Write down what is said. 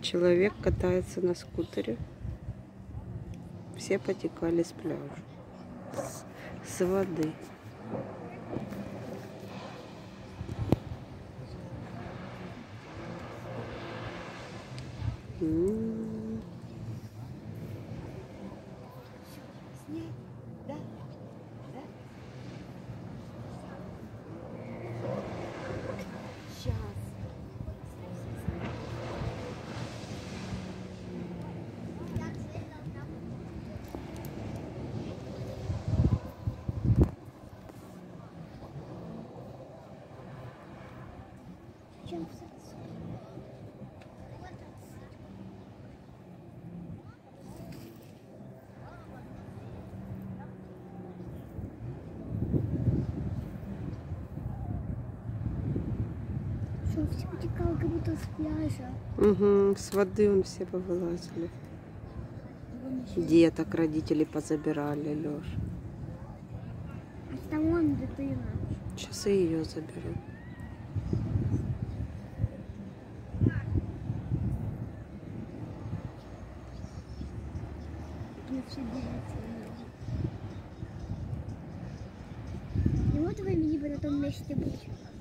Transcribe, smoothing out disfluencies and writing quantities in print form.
Человек катается на скутере. Все потекали с пляжа. С воды. Что, все потекало, как будто с пляжа. Угу, с воды он все повылазили. Деток родители позабирали, Лёш. А там вон дитина. Сейчас и ее заберу. И вот вы мне в этом месте быть.